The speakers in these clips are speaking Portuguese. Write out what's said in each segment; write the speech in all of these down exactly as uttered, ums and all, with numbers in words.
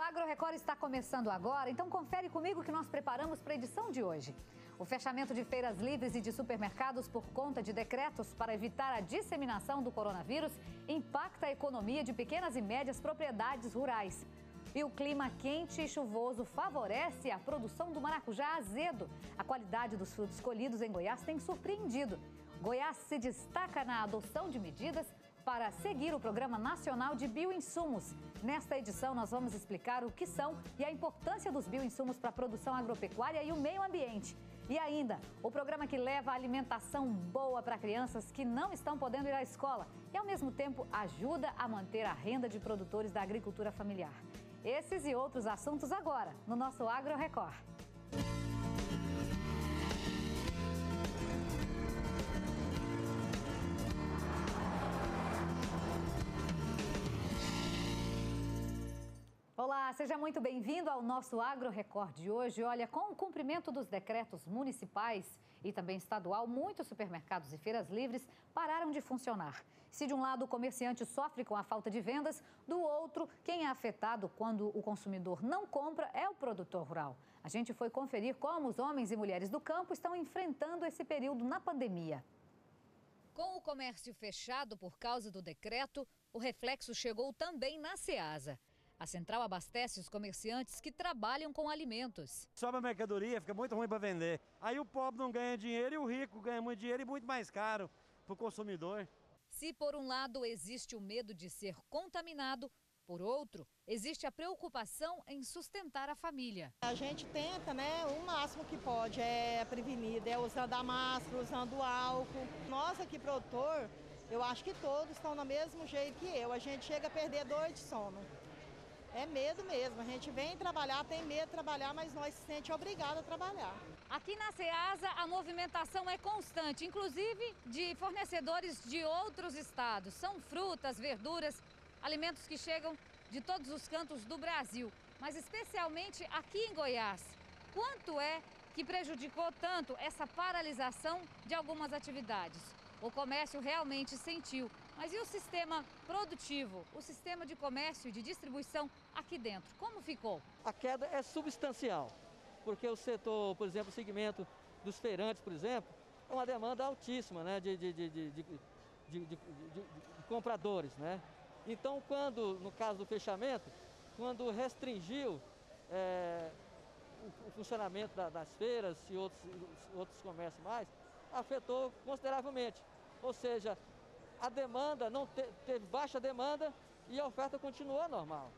Agro Record está começando agora, então confere comigo o que nós preparamos para a edição de hoje. O fechamento de feiras livres e de supermercados por conta de decretos para evitar a disseminação do coronavírus impacta a economia de pequenas e médias propriedades rurais. E o clima quente e chuvoso favorece a produção do maracujá azedo. A qualidade dos frutos colhidos em Goiás tem surpreendido. Goiás se destaca na adoção de medidas para seguir o Programa Nacional de Bioinsumos. Nesta edição, nós vamos explicar o que são e a importância dos bioinsumos para a produção agropecuária e o meio ambiente. E ainda, o programa que leva a alimentação boa para crianças que não estão podendo ir à escola e, ao mesmo tempo, ajuda a manter a renda de produtores da agricultura familiar. Esses e outros assuntos agora, no nosso Agro Record. Olá, seja muito bem-vindo ao nosso Agro Record de hoje. Olha, com o cumprimento dos decretos municipais e também estadual, muitos supermercados e feiras livres pararam de funcionar. Se de um lado o comerciante sofre com a falta de vendas, do outro, quem é afetado quando o consumidor não compra é o produtor rural. A gente foi conferir como os homens e mulheres do campo estão enfrentando esse período na pandemia. Com o comércio fechado por causa do decreto, o reflexo chegou também na Ceasa. A central abastece os comerciantes que trabalham com alimentos. Sobra a mercadoria, fica muito ruim para vender. Aí o pobre não ganha dinheiro e o rico ganha muito dinheiro e muito mais caro para o consumidor. Se por um lado existe o medo de ser contaminado, por outro, existe a preocupação em sustentar a família. A gente tenta, né, o máximo que pode é prevenir, é usando a máscara, usando o álcool. Nós aqui, produtor, eu acho que todos estão do mesmo jeito que eu. A gente chega a perder dor de sono. É medo mesmo, a gente vem trabalhar, tem medo de trabalhar, mas nós se sente obrigado a trabalhar. Aqui na Ceasa a movimentação é constante, inclusive de fornecedores de outros estados. São frutas, verduras, alimentos que chegam de todos os cantos do Brasil, mas especialmente aqui em Goiás. Quanto é que prejudicou tanto essa paralisação de algumas atividades? O comércio realmente sentiu, mas e o sistema produtivo, o sistema de comércio e de distribuição aqui dentro, como ficou? A queda é substancial, porque o setor, por exemplo, o segmento dos feirantes, por exemplo, é uma demanda altíssima, né, de, de, de, de, de, de, de, de compradores, né? Então, quando, no caso do fechamento, quando restringiu é, o, o funcionamento da, das feiras e outros, outros comércios mais, afetou consideravelmente, ou seja, a demanda não te, teve baixa demanda e a oferta continuou normal.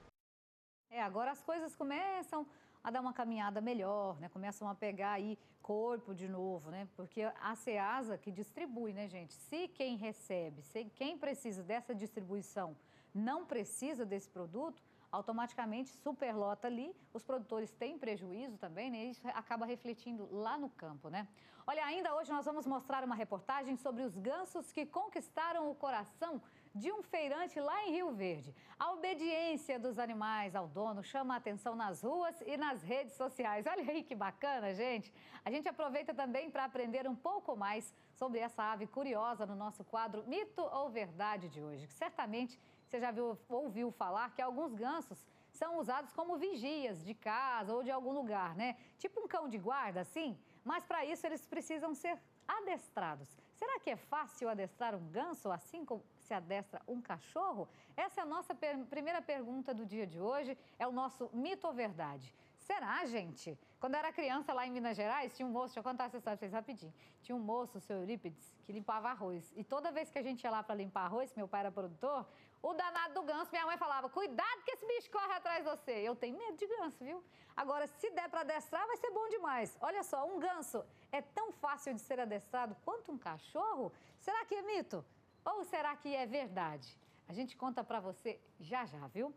É, agora as coisas começam a dar uma caminhada melhor, né? Começam a pegar aí corpo de novo, né? Porque a Ceasa que distribui, né, gente? Se quem recebe, se quem precisa dessa distribuição não precisa desse produto, automaticamente superlota ali, os produtores têm prejuízo também, né? Isso acaba refletindo lá no campo, né? Olha, ainda hoje nós vamos mostrar uma reportagem sobre os gansos que conquistaram o coração de um feirante lá em Rio Verde. A obediência dos animais ao dono chama a atenção nas ruas e nas redes sociais. Olha aí que bacana, gente! A gente aproveita também para aprender um pouco mais sobre essa ave curiosa no nosso quadro Mito ou Verdade de hoje, que certamente você já viu, ouviu falar que alguns gansos são usados como vigias de casa ou de algum lugar, né? Tipo um cão de guarda, assim. Mas para isso eles precisam ser adestrados. Será que é fácil adestrar um ganso assim como se adestra um cachorro? Essa é a nossa per- primeira pergunta do dia de hoje. É o nosso Mito ou Verdade. Será, gente? Quando eu era criança lá em Minas Gerais, tinha um moço, deixa eu contar essa história pra vocês rapidinho. Tinha um moço, o seu Eurípides, que limpava arroz. E toda vez que a gente ia lá para limpar arroz, meu pai era produtor, o danado do ganso, minha mãe falava, cuidado que esse bicho corre atrás de você. Eu tenho medo de ganso, viu? Agora, se der para adestrar, vai ser bom demais. Olha só, um ganso é tão fácil de ser adestrado quanto um cachorro? Será que é mito? Ou será que é verdade? A gente conta para você já já, viu?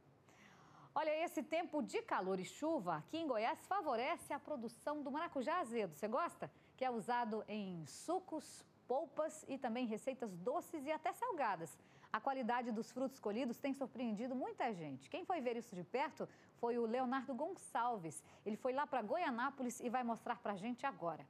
Olha, esse tempo de calor e chuva aqui em Goiás favorece a produção do maracujá azedo. Você gosta? Que é usado em sucos, polpas e também receitas doces e até salgadas. A qualidade dos frutos colhidos tem surpreendido muita gente. Quem foi ver isso de perto foi o Leonardo Gonçalves. Ele foi lá para Goianápolis e vai mostrar para a gente agora.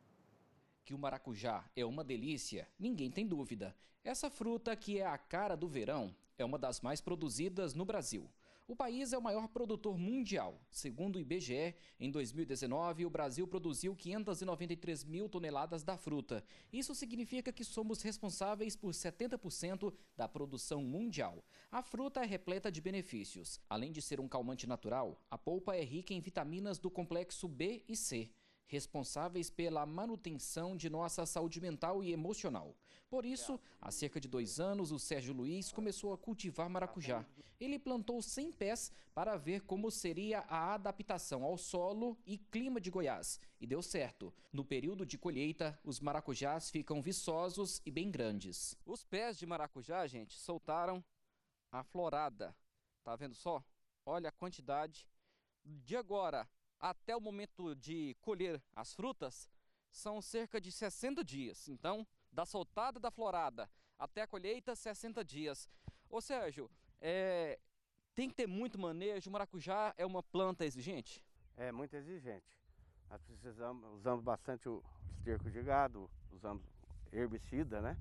Que o maracujá é uma delícia, ninguém tem dúvida. Essa fruta, que é a cara do verão, é uma das mais produzidas no Brasil. O país é o maior produtor mundial. Segundo o I B G E, em dois mil e dezenove, o Brasil produziu quinhentas e noventa e três mil toneladas da fruta. Isso significa que somos responsáveis por setenta por cento da produção mundial. A fruta é repleta de benefícios. Além de ser um calmante natural, a polpa é rica em vitaminas do complexo B e C, responsáveis pela manutenção de nossa saúde mental e emocional. Por isso, há cerca de dois anos, o Sérgio Luiz começou a cultivar maracujá. Ele plantou cem pés para ver como seria a adaptação ao solo e clima de Goiás. E deu certo. No período de colheita, os maracujás ficam viçosos e bem grandes. Os pés de maracujá, gente, soltaram a florada. Tá vendo só? Olha a quantidade. De agora até o momento de colher as frutas, são cerca de sessenta dias. Então, da soltada da florada até a colheita, sessenta dias. Ô Sérgio, é, tem que ter muito manejo. O maracujá é uma planta exigente? É muito exigente. Nós precisamos, usamos bastante o esterco de gado, usamos herbicida, né?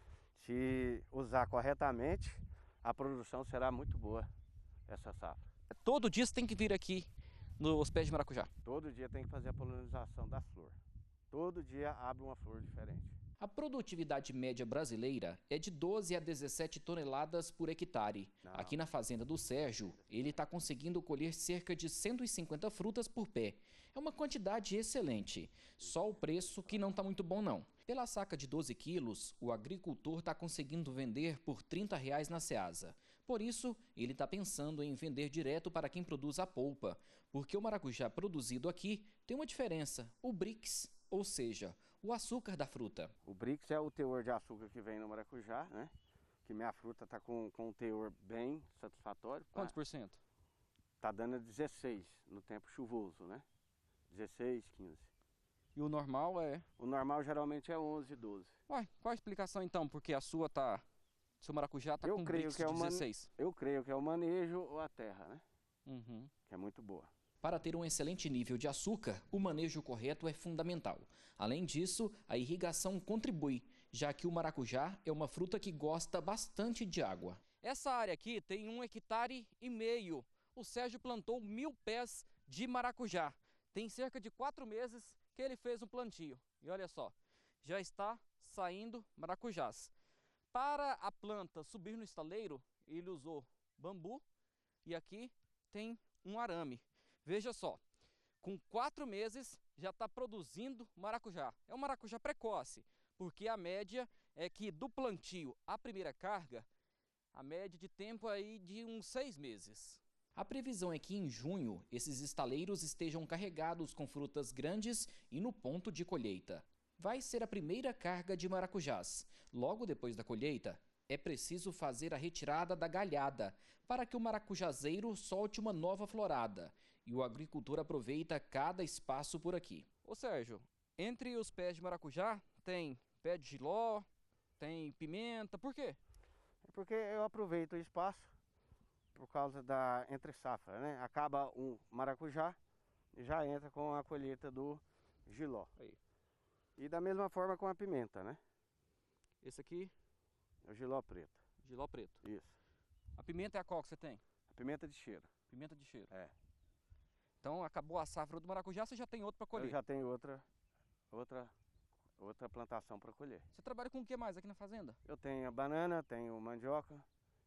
Se usar corretamente, a produção será muito boa, essa safra. Todo dia você tem que vir aqui nos pés de maracujá? Todo dia tem que fazer a polinização da flor. Todo dia abre uma flor diferente. A produtividade média brasileira é de doze a dezessete toneladas por hectare. Não. Aqui na fazenda do Sérgio, ele está conseguindo colher cerca de cento e cinquenta frutas por pé. É uma quantidade excelente, só o preço que não está muito bom não. Pela saca de doze quilos, o agricultor está conseguindo vender por trinta reais na Ceasa. Por isso, ele está pensando em vender direto para quem produz a polpa, porque o maracujá produzido aqui tem uma diferença, o Brix, ou seja, o açúcar da fruta. O Brix é o teor de açúcar que vem no maracujá, né? Que minha fruta está com, com um teor bem satisfatório. Quantos por cento? Está dando dezesseis no tempo chuvoso, né? dezesseis, quinze. E o normal é? O normal geralmente é onze, doze. Ué, qual a explicação então? Porque a sua tá, seu maracujá tá eu com creio Brix que é de o dezesseis. Man... Eu creio que é o manejo ou a terra, né? Uhum. Que é muito boa. Para ter um excelente nível de açúcar, o manejo correto é fundamental. Além disso, a irrigação contribui, já que o maracujá é uma fruta que gosta bastante de água. Essa área aqui tem um hectare e meio. O Sérgio plantou mil pés de maracujá. Tem cerca de quatro meses que ele fez um plantio. E olha só, já está saindo maracujás. Para a planta subir no estaleiro, ele usou bambu e aqui tem um arame. Veja só, com quatro meses já está produzindo maracujá. É um maracujá precoce, porque a média é que do plantio à primeira carga, a média de tempo é aí de uns seis meses. A previsão é que em junho esses estaleiros estejam carregados com frutas grandes e no ponto de colheita. Vai ser a primeira carga de maracujás. Logo depois da colheita, é preciso fazer a retirada da galhada para que o maracujazeiro solte uma nova florada. E o agricultor aproveita cada espaço por aqui. Ô Sérgio, entre os pés de maracujá tem pé de jiló, tem pimenta, por quê? É porque eu aproveito o espaço por causa da entre safra, né? Acaba um maracujá e já entra com a colheita do jiló. Aí. E da mesma forma com a pimenta, né? Esse aqui? É o jiló preto. Jiló preto. Isso. A pimenta é a qual que você tem? A pimenta de cheiro. Pimenta de cheiro. É. Então acabou a safra do maracujá, você já tem outro para colher? Eu já tenho outra, outra, outra plantação para colher. Você trabalha com o que mais aqui na fazenda? Eu tenho a banana, tenho mandioca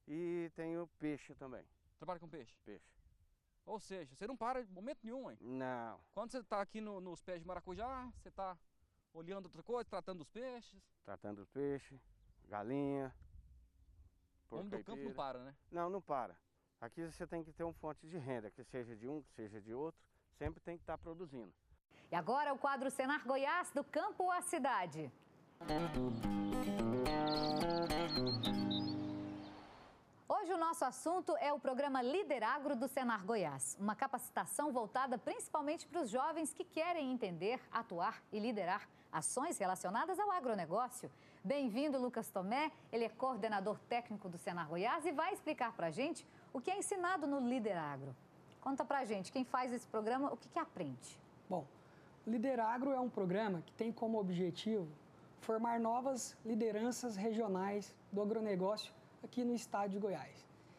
e tenho peixe também. Trabalha com peixe? Peixe. Ou seja, você não para em momento nenhum, hein? Não. Quando você está aqui no, nos pés de maracujá, você está olhando outra coisa, tratando os peixes? Tratando os peixes, galinha, porco. O homem do campo não para, né? Não, não para. Aqui você tem que ter uma fonte de renda, que seja de um, que seja de outro, sempre tem que estar produzindo. E agora o quadro Senar Goiás, do campo à cidade. Hoje o nosso assunto é o programa Líder Agro do Senar Goiás, uma capacitação voltada principalmente para os jovens que querem entender, atuar e liderar ações relacionadas ao agronegócio. Bem-vindo, Lucas Tomé, ele é coordenador técnico do Senar Goiás e vai explicar para a gente o que é ensinado no Líder Agro. Conta pra gente, quem faz esse programa, o que, que aprende? Bom, o Líder Agro é um programa que tem como objetivo formar novas lideranças regionais do agronegócio aqui no estado de Goiás.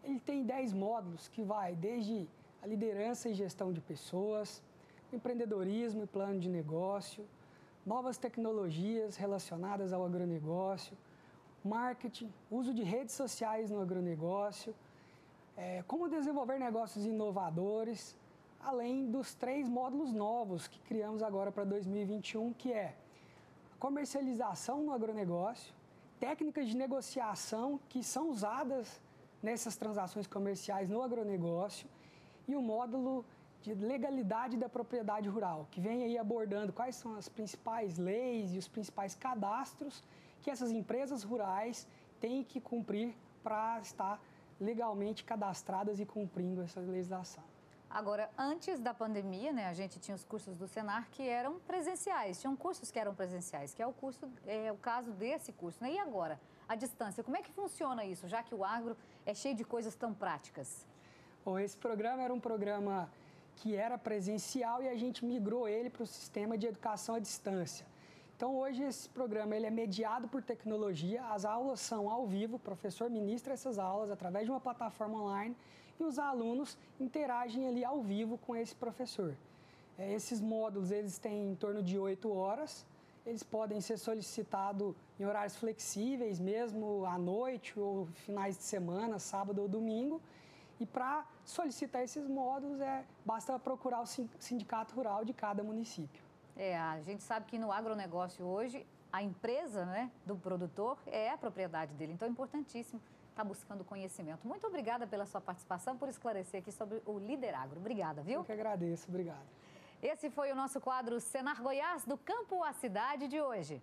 ele tem dez módulos que vai desde a liderança e gestão de pessoas, empreendedorismo e plano de negócio, novas tecnologias relacionadas ao agronegócio, marketing, uso de redes sociais no agronegócio, é, como desenvolver negócios inovadores, além dos três módulos novos que criamos agora para dois mil e vinte e um, que é comercialização no agronegócio, técnicas de negociação que são usadas nessas transações comerciais no agronegócio e o módulo de legalidade da propriedade rural, que vem aí abordando quais são as principais leis e os principais cadastros que essas empresas rurais têm que cumprir para estar legalmente cadastradas e cumprindo essa legislação. Agora, antes da pandemia, né, a gente tinha os cursos do Senar que eram presenciais, tinham cursos que eram presenciais, que é o, curso, é o caso desse curso, né? E agora, a distância, como é que funciona isso, já que o agro é cheio de coisas tão práticas? Bom, esse programa era um programa que era presencial e a gente migrou ele para o sistema de educação à distância. Então, hoje, esse programa ele é mediado por tecnologia, as aulas são ao vivo, o professor ministra essas aulas através de uma plataforma online e os alunos interagem ali ao vivo com esse professor. É, esses módulos, eles têm em torno de oito horas, eles podem ser solicitados em horários flexíveis, mesmo à noite ou finais de semana, sábado ou domingo. E para solicitar esses módulos, é, basta procurar o sindicato rural de cada município. É, a gente sabe que no agronegócio hoje, a empresa, né, do produtor é a propriedade dele, então é importantíssimo estar buscando conhecimento. Muito obrigada pela sua participação, por esclarecer aqui sobre o Lideragro. Obrigada, viu? Eu que agradeço, obrigado. Esse foi o nosso quadro Senar Goiás, do campo à cidade de hoje.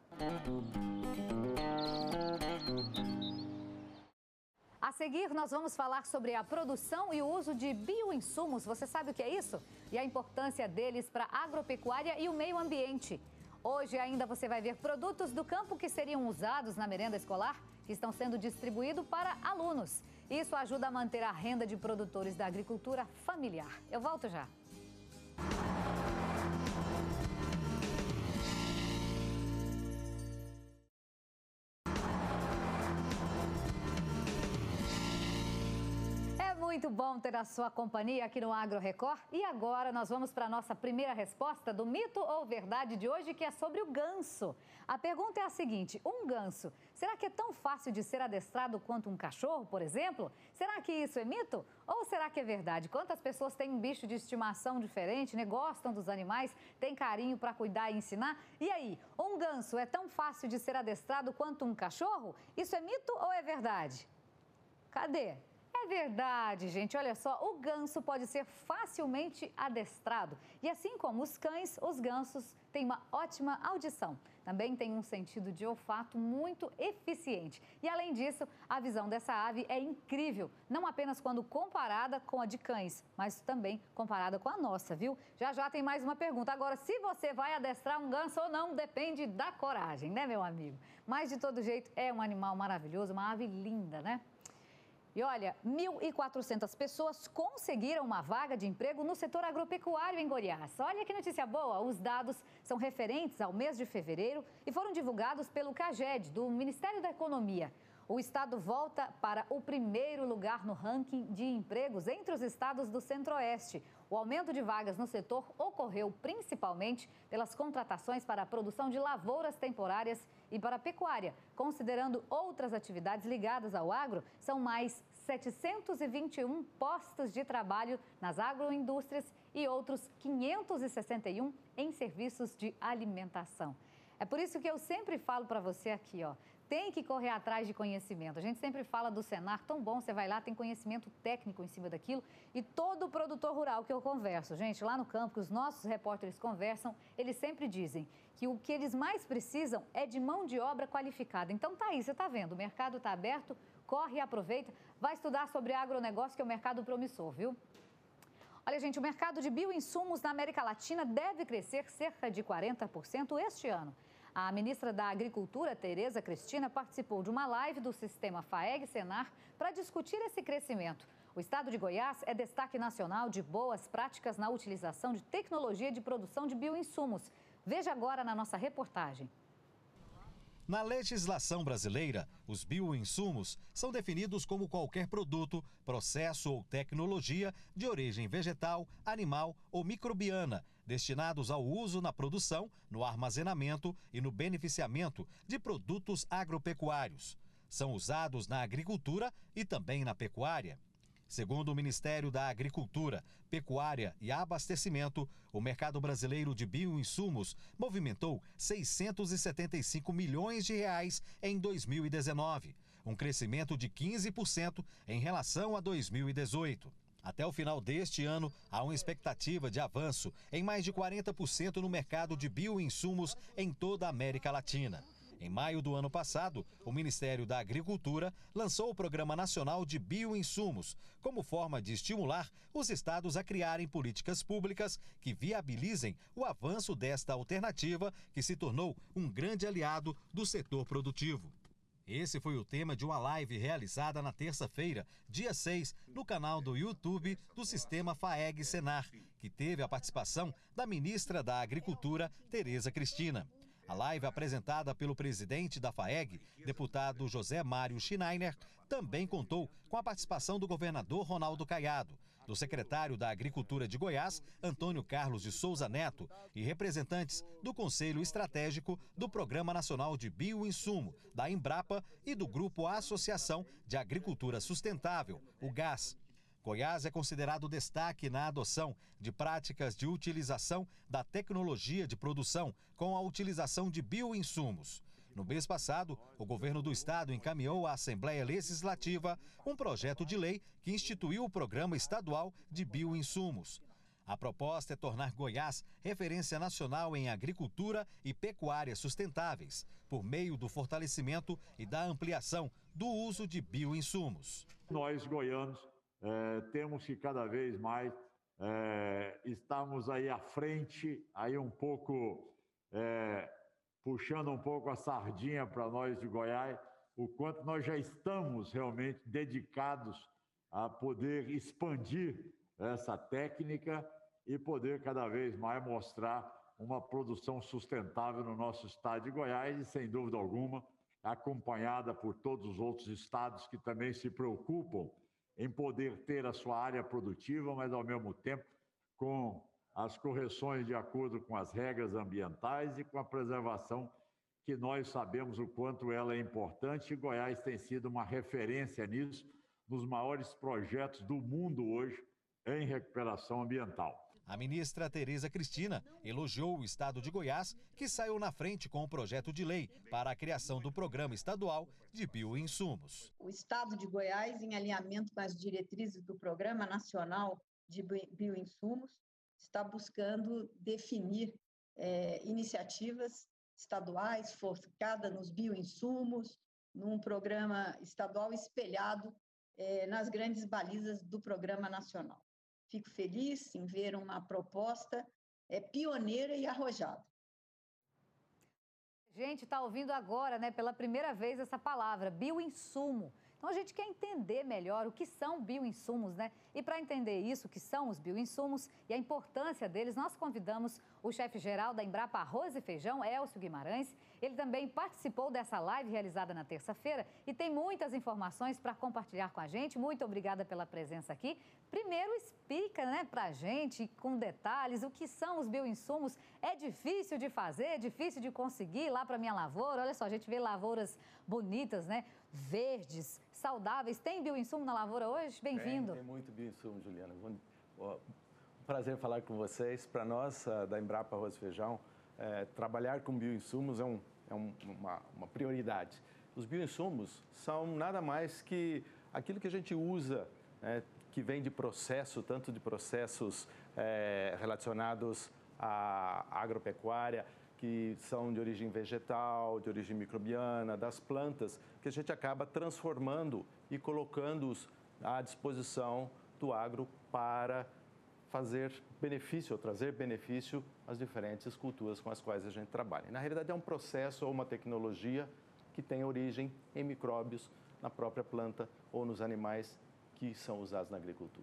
A seguir, nós vamos falar sobre a produção e o uso de bioinsumos. Você sabe o que é isso? E a importância deles para a agropecuária e o meio ambiente. Hoje ainda você vai ver produtos do campo que seriam usados na merenda escolar, que estão sendo distribuídos para alunos. Isso ajuda a manter a renda de produtores da agricultura familiar. Eu volto já. Muito bom ter a sua companhia aqui no Agro Record. E agora nós vamos para a nossa primeira resposta do mito ou verdade de hoje, que é sobre o ganso. A pergunta é a seguinte: um ganso, será que é tão fácil de ser adestrado quanto um cachorro, por exemplo? Será que isso é mito? Ou será que é verdade? Quantas pessoas têm um bicho de estimação diferente, né? Gostam dos animais, têm carinho para cuidar e ensinar? E aí, um ganso é tão fácil de ser adestrado quanto um cachorro? Isso é mito ou é verdade? Cadê? É verdade, gente. Olha só, o ganso pode ser facilmente adestrado. E assim como os cães, os gansos têm uma ótima audição. Também tem um sentido de olfato muito eficiente. E além disso, a visão dessa ave é incrível. Não apenas quando comparada com a de cães, mas também comparada com a nossa, viu? Já já tem mais uma pergunta. Agora, se você vai adestrar um ganso ou não, depende da coragem, né, meu amigo? Mas, de todo jeito, é um animal maravilhoso, uma ave linda, né? E olha, mil e quatrocentas pessoas conseguiram uma vaga de emprego no setor agropecuário em Goiás. Olha que notícia boa, os dados são referentes ao mês de fevereiro e foram divulgados pelo CAGED, do Ministério da Economia. O estado volta para o primeiro lugar no ranking de empregos entre os estados do Centro-Oeste. O aumento de vagas no setor ocorreu principalmente pelas contratações para a produção de lavouras temporárias e para a pecuária. Considerando outras atividades ligadas ao agro, são mais setecentos e vinte e um postos de trabalho nas agroindústrias e outros quinhentos e sessenta e um em serviços de alimentação. É por isso que eu sempre falo para você aqui, ó. Tem que correr atrás de conhecimento. A gente sempre fala do Senar, tão bom, você vai lá, tem conhecimento técnico em cima daquilo. E todo produtor rural que eu converso, gente, lá no campo, que os nossos repórteres conversam, eles sempre dizem que o que eles mais precisam é de mão de obra qualificada. Então tá aí, você tá vendo, o mercado tá aberto, corre e aproveita, vai estudar sobre agronegócio, que é um mercado promissor, viu? Olha, gente, o mercado de bioinsumos na América Latina deve crescer cerca de quarenta por cento este ano. A ministra da Agricultura, Tereza Cristina, participou de uma live do sistema FAEG-Senar para discutir esse crescimento. O estado de Goiás é destaque nacional de boas práticas na utilização de tecnologia de produção de bioinsumos. Veja agora na nossa reportagem. Na legislação brasileira, os bioinsumos são definidos como qualquer produto, processo ou tecnologia de origem vegetal, animal ou microbiana, destinados ao uso na produção, no armazenamento e no beneficiamento de produtos agropecuários. São usados na agricultura e também na pecuária. Segundo o Ministério da Agricultura, Pecuária e Abastecimento, o mercado brasileiro de bioinsumos movimentou seiscentos e setenta e cinco milhões de reais em dois mil e dezenove, um crescimento de quinze por cento em relação a dois mil e dezoito. Até o final deste ano, há uma expectativa de avanço em mais de quarenta por cento no mercado de bioinsumos em toda a América Latina. Em maio do ano passado, o Ministério da Agricultura lançou o Programa Nacional de Bioinsumos, como forma de estimular os estados a criarem políticas públicas que viabilizem o avanço desta alternativa, que se tornou um grande aliado do setor produtivo. Esse foi o tema de uma live realizada na terça-feira, dia seis, no canal do YouTube do Sistema FAEG-Senar, que teve a participação da ministra da Agricultura, Tereza Cristina. A live apresentada pelo presidente da FAEG, deputado José Mário Schneiner, também contou com a participação do governador Ronaldo Caiado, do secretário da Agricultura de Goiás, Antônio Carlos de Souza Neto, e representantes do Conselho Estratégico do Programa Nacional de Bioinsumo, da Embrapa e do Grupo Associação de Agricultura Sustentável, o GAS. Goiás é considerado destaque na adoção de práticas de utilização da tecnologia de produção com a utilização de bioinsumos. No mês passado, o governo do estado encaminhou à Assembleia Legislativa um projeto de lei que instituiu o Programa Estadual de Bioinsumos. A proposta é tornar Goiás referência nacional em agricultura e pecuária sustentáveis, por meio do fortalecimento e da ampliação do uso de bioinsumos. Nós, goianos, É, temos que cada vez mais é, estarmos aí à frente, aí um pouco, é, puxando um pouco a sardinha para nós de Goiás, o quanto nós já estamos realmente dedicados a poder expandir essa técnica e poder cada vez mais mostrar uma produção sustentável no nosso estado de Goiás e, sem dúvida alguma, acompanhada por todos os outros estados que também se preocupam em poder ter a sua área produtiva, mas ao mesmo tempo com as correções de acordo com as regras ambientais e com a preservação, que nós sabemos o quanto ela é importante, e Goiás tem sido uma referência nisso, nos maiores projetos do mundo hoje em recuperação ambiental. A ministra Tereza Cristina elogiou o estado de Goiás, que saiu na frente com o projeto de lei para a criação do Programa Estadual de Bioinsumos. O estado de Goiás, em alinhamento com as diretrizes do Programa Nacional de Bioinsumos, está buscando definir é, iniciativas estaduais focadas nos bioinsumos, num programa estadual espelhado é, nas grandes balizas do Programa Nacional. Fico feliz em ver uma proposta é, pioneira e arrojada. Gente, está ouvindo agora, né, pela primeira vez essa palavra, bioinsumo. Então, a gente quer entender melhor o que são bioinsumos, né? E para entender isso, o que são os bioinsumos e a importância deles, nós convidamos o chefe-geral da Embrapa Arroz e Feijão, Elcio Guimarães. Ele também participou dessa live realizada na terça-feira e tem muitas informações para compartilhar com a gente. Muito obrigada pela presença aqui. Primeiro, explica, né, para a gente, com detalhes, o que são os bioinsumos. É difícil de fazer, é difícil de conseguir lá para minha lavoura. Olha só, a gente vê lavouras bonitas, né, verdes, saudáveis. Tem bioinsumo na lavoura hoje? Bem-vindo. Tem, tem muito bioinsumo, Juliana. Um prazer falar com vocês. Para nós, da Embrapa Arroz e Feijão, é, trabalhar com bioinsumos é, um, é um, uma, uma prioridade. Os bioinsumos são nada mais que aquilo que a gente usa, né, que vem de processo, tanto de processos é, relacionados à agropecuária, que são de origem vegetal, de origem microbiana, das plantas, que a gente acaba transformando e colocando-os à disposição do agro para fazer benefício, ou trazer benefício às diferentes culturas com as quais a gente trabalha. E, na realidade, é um processo ou uma tecnologia que tem origem em micróbios na própria planta ou nos animais que são usados na agricultura.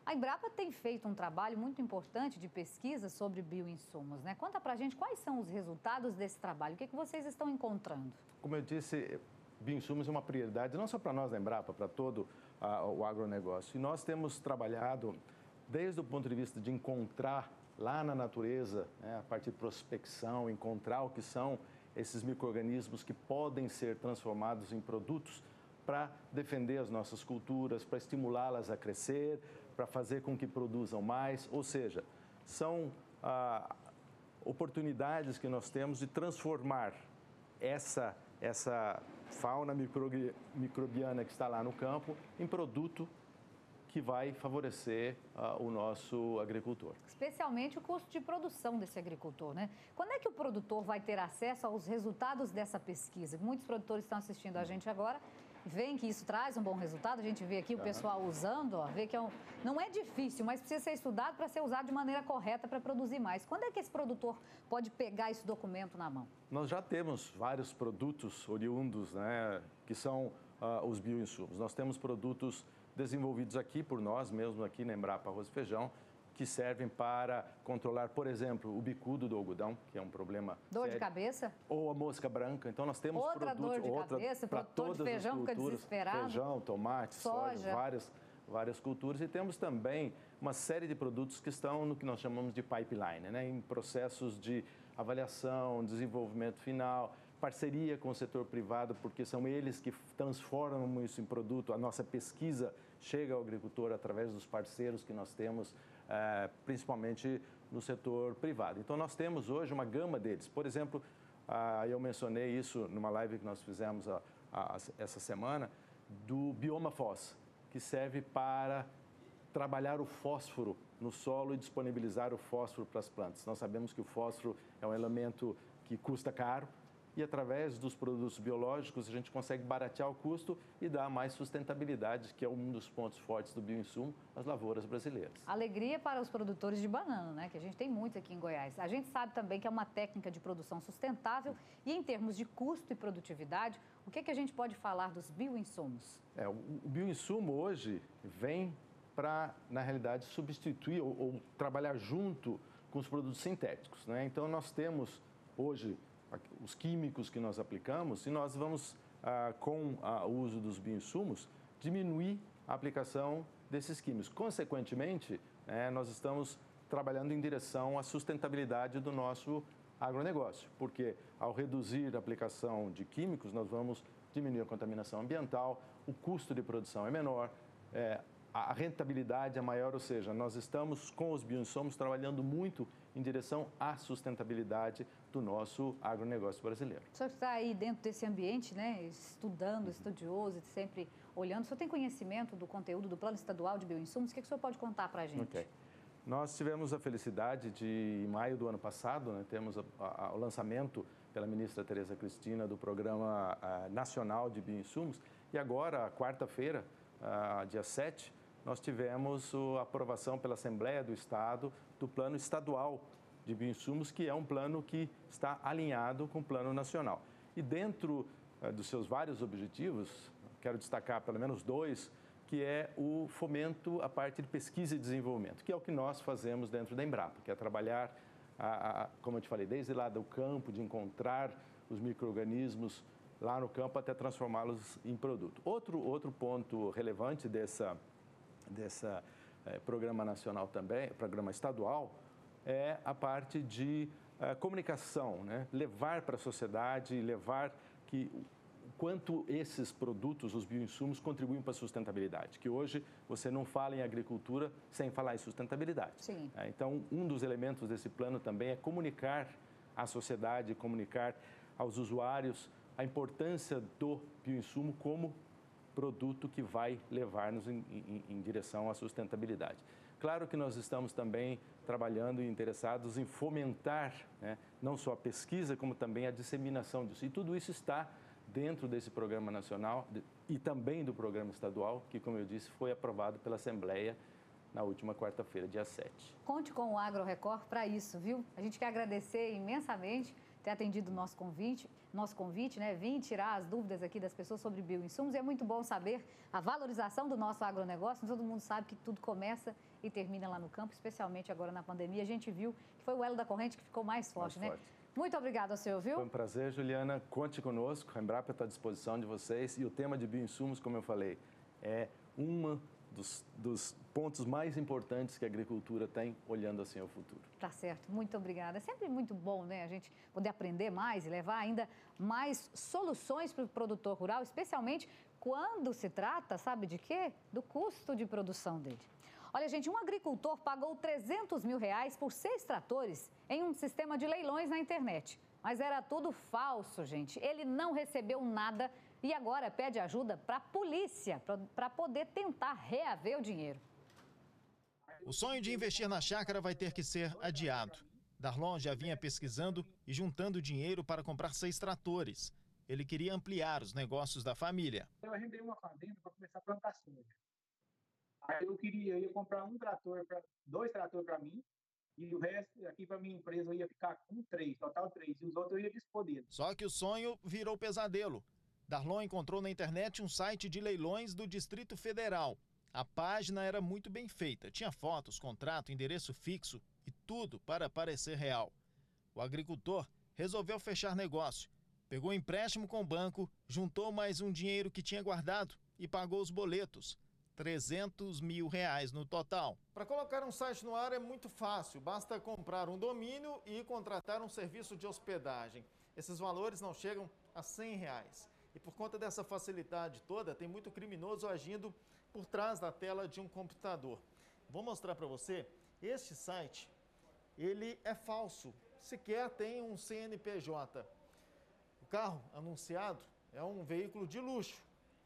A Embrapa tem feito um trabalho muito importante de pesquisa sobre bioinsumos, né? Conta pra gente quais são os resultados desse trabalho, o que, que vocês estão encontrando? Como eu disse, bioinsumos é uma prioridade, não só para nós da Embrapa, para todo uh, o agronegócio. E nós temos trabalhado desde o ponto de vista de encontrar lá na natureza, né, a partir de prospecção, encontrar o que são esses micro-organismos que podem ser transformados em produtos para defender as nossas culturas, para estimulá-las a crescer, para fazer com que produzam mais, ou seja, são ah, oportunidades que nós temos de transformar essa, essa fauna microbi, microbiana que está lá no campo em produto que vai favorecer ah, o nosso agricultor. Especialmente o custo de produção desse agricultor, né? Quando é que o produtor vai ter acesso aos resultados dessa pesquisa? Muitos produtores estão assistindo a gente agora, veem que isso traz um bom resultado, a gente vê aqui o pessoal usando, ó, vê que é um, não é difícil, mas precisa ser estudado para ser usado de maneira correta para produzir mais. Quando é que esse produtor pode pegar esse documento na mão? Nós já temos vários produtos oriundos, né, que são uh, os bioinsumos. Nós temos produtos desenvolvidos aqui por nós mesmos, aqui na Embrapa Arroz e Feijão, que servem para controlar, por exemplo, o bicudo do algodão, que é um problema Dor sério, de cabeça? ou a mosca branca. Então nós temos outra produtos, dor de outra cabeça, para todas de feijão as fica culturas, desesperado. feijão, tomate, soja, soja várias várias culturas, e temos também uma série de produtos que estão no que nós chamamos de pipeline, né, em processos de avaliação, desenvolvimento final, parceria com o setor privado, porque são eles que transformam isso em produto. A nossa pesquisa chega ao agricultor através dos parceiros que nós temos, eh, principalmente no setor privado. Então, nós temos hoje uma gama deles. Por exemplo, ah, eu mencionei isso numa live que nós fizemos a, a, essa semana, do Bioma Fós, que serve para trabalhar o fósforo no solo e disponibilizar o fósforo para as plantas. Nós sabemos que o fósforo é um elemento que custa caro, e através dos produtos biológicos a gente consegue baratear o custo e dar mais sustentabilidade, que é um dos pontos fortes do bioinsumo, às lavouras brasileiras. Alegria para os produtores de banana, né? Que a gente tem muito aqui em Goiás. A gente sabe também que é uma técnica de produção sustentável e em termos de custo e produtividade, o que, é que a gente pode falar dos bioinsumos? É, o, o bioinsumo hoje vem para, na realidade, substituir ou, ou trabalhar junto com os produtos sintéticos, né? Então nós temos hoje os químicos que nós aplicamos, e nós vamos, ah, com ah, o uso dos bioinsumos, diminuir a aplicação desses químicos. Consequentemente, eh, nós estamos trabalhando em direção à sustentabilidade do nosso agronegócio, porque ao reduzir a aplicação de químicos, nós vamos diminuir a contaminação ambiental, o custo de produção é menor, eh, a rentabilidade é maior, ou seja, nós estamos com os bioinsumos trabalhando muito em direção à sustentabilidade do nosso agronegócio brasileiro. O senhor está aí dentro desse ambiente, né, estudando, estudioso, sempre olhando. O senhor tem conhecimento do conteúdo do Plano Estadual de Bioinsumos? O que, que o senhor pode contar para a gente? Okay. Nós tivemos a felicidade de, em maio do ano passado, né, temos a, a, o lançamento pela ministra Tereza Cristina do Programa a, Nacional de Bioinsumos, e agora, quarta-feira, dia sete, nós tivemos a aprovação pela Assembleia do Estado do Plano Estadual de Bioinsumos, que é um plano que está alinhado com o Plano Nacional. E dentro uh, dos seus vários objetivos, quero destacar pelo menos dois, que é o fomento à parte de pesquisa e desenvolvimento, que é o que nós fazemos dentro da Embrapa, que é trabalhar, a, a, como eu te falei, desde lá do campo, de encontrar os micro-organismos lá no campo até transformá-los em produto. Outro, outro ponto relevante dessa desse eh, programa nacional também, programa estadual, é a parte de eh, comunicação, né? Levar para a sociedade, levar que quanto esses produtos, os bioinsumos, contribuem para a sustentabilidade, que hoje você não fala em agricultura sem falar em sustentabilidade. Sim. É, então, um dos elementos desse plano também é comunicar à sociedade, comunicar aos usuários a importância do bioinsumo como produto que vai levar-nos em, em, em direção à sustentabilidade. Claro que nós estamos também trabalhando e interessados em fomentar, né, não só a pesquisa, como também a disseminação disso. E tudo isso está dentro desse programa nacional e também do programa estadual, que, como eu disse, foi aprovado pela Assembleia na última quarta-feira, dia sete. Conte com o Agro Record para isso, viu? A gente quer agradecer imensamente ter atendido o nosso convite, nosso convite, né? Vim tirar as dúvidas aqui das pessoas sobre bioinsumos, e é muito bom saber a valorização do nosso agronegócio. Todo mundo sabe que tudo começa e termina lá no campo, especialmente agora na pandemia. A gente viu que foi o elo da corrente que ficou mais forte, mais né? Forte. Muito obrigada ao senhor, viu? Foi um prazer, Juliana. Conte conosco. A Embrapa está à disposição de vocês. E o tema de bioinsumos, como eu falei, é uma dos, dos pontos mais importantes que a agricultura tem, olhando assim ao futuro. Tá certo. Muito obrigada. É sempre muito bom, né, a gente poder aprender mais e levar ainda mais soluções para o produtor rural, especialmente quando se trata, sabe de quê? Do custo de produção dele. Olha, gente, um agricultor pagou trezentos mil reais por seis tratores em um sistema de leilões na internet. Mas era tudo falso, gente. Ele não recebeu nada e agora pede ajuda para a polícia para poder tentar reaver o dinheiro. O sonho de investir na chácara vai ter que ser adiado. Darlon já vinha pesquisando e juntando dinheiro para comprar seis tratores. Ele queria ampliar os negócios da família. Eu arrendei uma fazenda para começar a plantar soja. Aí eu queria eu ia comprar um trator, pra, dois tratores para mim, e o resto aqui para minha empresa eu ia ficar com três, total três, e os outros eu ia dispor dele. Só que o sonho virou pesadelo. Darlon encontrou na internet um site de leilões do Distrito Federal. A página era muito bem feita, tinha fotos, contrato, endereço fixo e tudo para parecer real. O agricultor resolveu fechar negócio. Pegou um empréstimo com o banco, juntou mais um dinheiro que tinha guardado e pagou os boletos. trezentos mil reais no total. Para colocar um site no ar é muito fácil, basta comprar um domínio e contratar um serviço de hospedagem. Esses valores não chegam a cem reais. E por conta dessa facilidade toda, tem muito criminoso agindo por trás da tela de um computador. Vou mostrar para você, este site, ele é falso, sequer tem um C N P J. O carro anunciado é um veículo de luxo.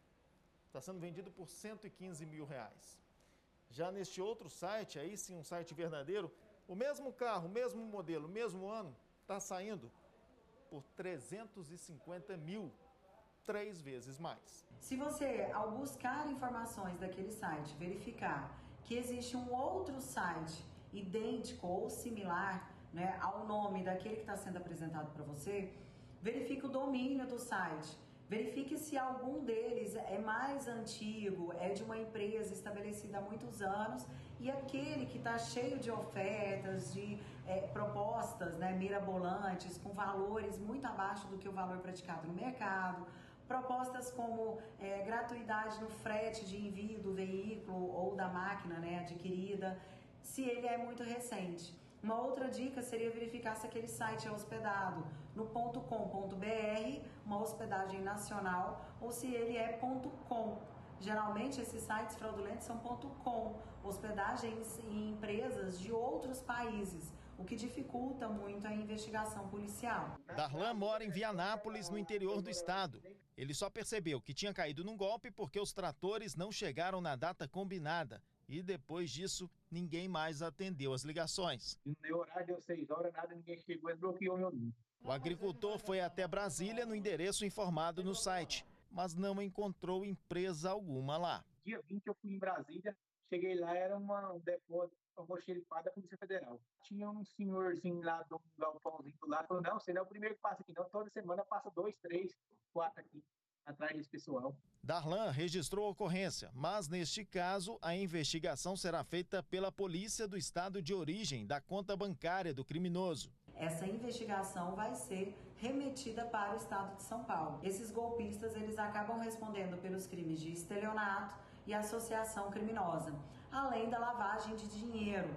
Está sendo vendido por cento e quinze mil reais. Já neste outro site, aí sim um site verdadeiro, o mesmo carro, o mesmo modelo, o mesmo ano, está saindo por trezentos e cinquenta mil, três vezes mais. Se você, ao buscar informações daquele site, verificar que existe um outro site idêntico ou similar, né, ao nome daquele que está sendo apresentado para você, verifique o domínio do site. Verifique se algum deles é mais antigo, é de uma empresa estabelecida há muitos anos e aquele que está cheio de ofertas, de é, propostas, né, mirabolantes, com valores muito abaixo do que o valor praticado no mercado, propostas como é, gratuidade no frete de envio do veículo ou da máquina, né, adquirida, se ele é muito recente. Uma outra dica seria verificar se aquele site é hospedado no ponto com ponto br, uma hospedagem nacional, ou se ele é ponto .com. Geralmente esses sites fraudulentos são ponto .com, hospedagens em empresas de outros países, o que dificulta muito a investigação policial. Darlan mora em Vianápolis, no interior do estado. Ele só percebeu que tinha caído num golpe porque os tratores não chegaram na data combinada. E depois disso, ninguém mais atendeu as ligações. No meu horário deu seis horas, nada, ninguém chegou e bloqueou meu número. O agricultor foi até Brasília no endereço informado no site, mas não encontrou empresa alguma lá. Dia vinte eu fui em Brasília, cheguei lá, era uma, um depósito almoxerifado da Polícia Federal. Tinha um senhorzinho lá do galpãozinho do lado, falou, não, você não é o primeiro que passa aqui não, toda semana passa dois, três, quatro aqui. Atrás desse pessoal. Darlan registrou a ocorrência, mas neste caso a investigação será feita pela polícia do estado de origem da conta bancária do criminoso. Essa investigação vai ser remetida para o estado de São Paulo. Esses golpistas, eles acabam respondendo pelos crimes de estelionato e associação criminosa, além da lavagem de dinheiro.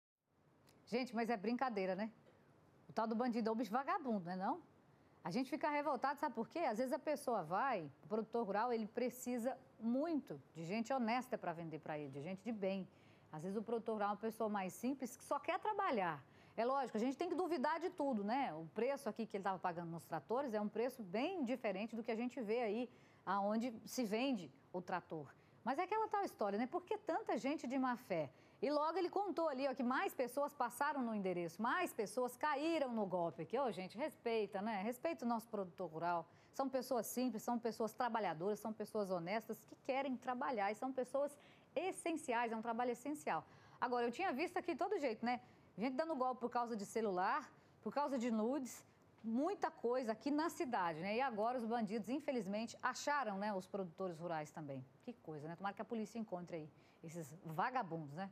Gente, mas é brincadeira, né? O tal do bandido é um bicho vagabundo, não é não? A gente fica revoltado, sabe por quê? Às vezes a pessoa vai, o produtor rural, ele precisa muito de gente honesta para vender para ele, de gente de bem. Às vezes o produtor rural é uma pessoa mais simples que só quer trabalhar. É lógico, a gente tem que duvidar de tudo, né? O preço aqui que ele estava pagando nos tratores é um preço bem diferente do que a gente vê aí, aonde se vende o trator. Mas é aquela tal história, né? Por que tanta gente de má fé? E logo ele contou ali, ó, que mais pessoas passaram no endereço, mais pessoas caíram no golpe. Que, ó, gente, respeita, né? Respeita o nosso produtor rural. São pessoas simples, são pessoas trabalhadoras, são pessoas honestas que querem trabalhar e são pessoas essenciais, é um trabalho essencial. Agora, eu tinha visto aqui de todo jeito, né? Gente dando golpe por causa de celular, por causa de nudes, muita coisa aqui na cidade, né? E agora os bandidos, infelizmente, acharam, né, os produtores rurais também. Que coisa, né? Tomara que a polícia encontre aí esses vagabundos, né?